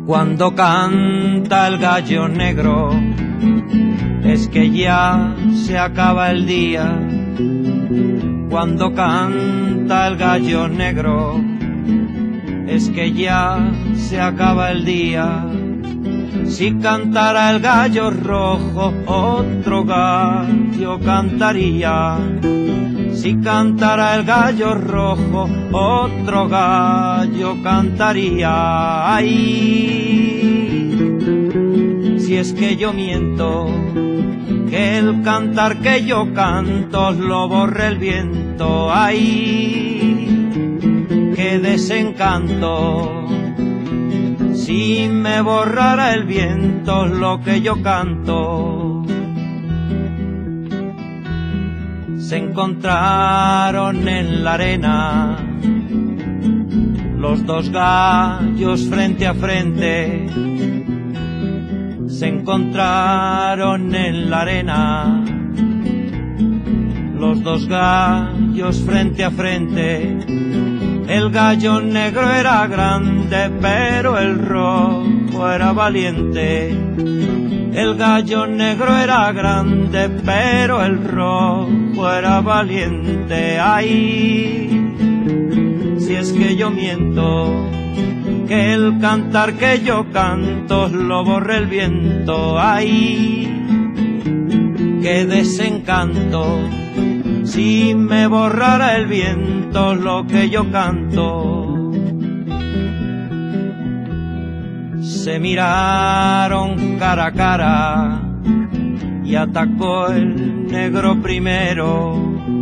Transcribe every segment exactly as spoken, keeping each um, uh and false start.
Cuando canta el gallo negro, es que ya se acaba el día. Cuando canta el gallo negro, es que ya se acaba el día. Si cantara el gallo rojo, otro gallo cantaría. Si cantara el gallo rojo, otro gallo cantaría. Ay, si es que yo miento, que el cantar que yo canto lo borre el viento. Ay, qué desencanto, si me borrara el viento lo que yo canto. Se encontraron en la arena los dos gallos frente a frente. Se encontraron en la arena los dos gallos frente a frente. El gallo negro era grande, pero el rojo era valiente. El gallo negro era grande, pero el rojo era valiente. Ay, si es que yo miento, que el cantar que yo canto lo borre el viento. Ay, qué desencanto, si me borrara el viento lo que yo canto. Se miraron cara a cara y atacó el negro primero.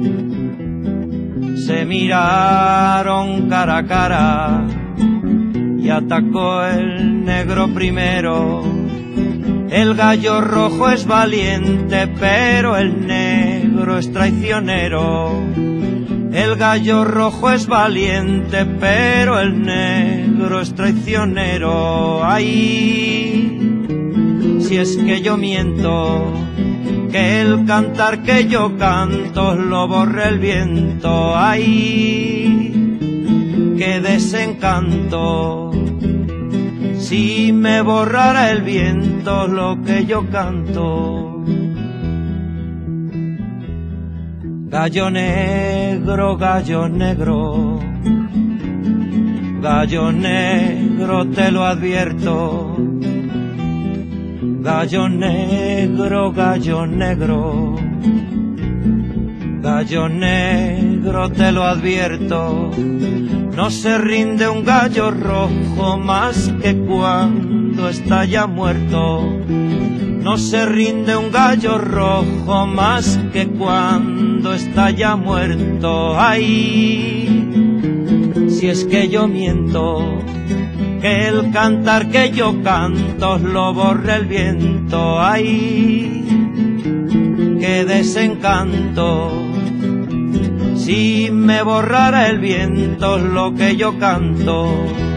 Se miraron cara a cara y atacó el negro primero. El gallo rojo es valiente, pero el negro es traicionero. El gallo rojo es valiente, pero el negro es traicionero. Ay, si es que yo miento, que el cantar que yo canto lo borre el viento. Ay, qué desencanto, si me borrara el viento lo que yo canto. Gallo negro, gallo negro, gallo negro te lo advierto. Gallo negro, gallo negro, gallo negro te lo advierto. No se rinde un gallo rojo más que cuando está ya muerto. No se rinde un gallo rojo más que cuando está ya muerto. Ay, si es que yo miento, que el cantar que yo canto lo borre el viento. Ay, qué desencanto, si me borrara el viento lo que yo canto.